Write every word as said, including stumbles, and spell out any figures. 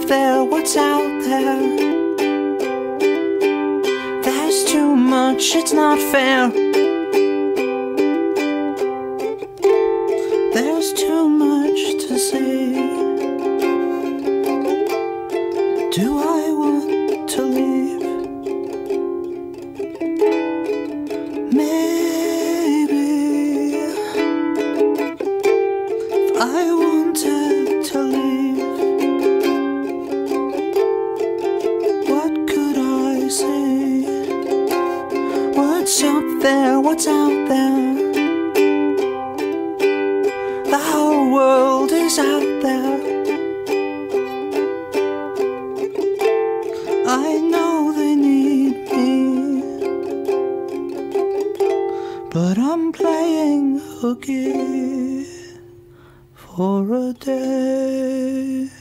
there? What's out there? There's too much, it's not fair. There's too much to say. Do I want to leave? Maybe if I wanted to leave, what could I say? What's up there? What's out there? The whole world is out there. I know they need me, but I'm playing hooky for a day.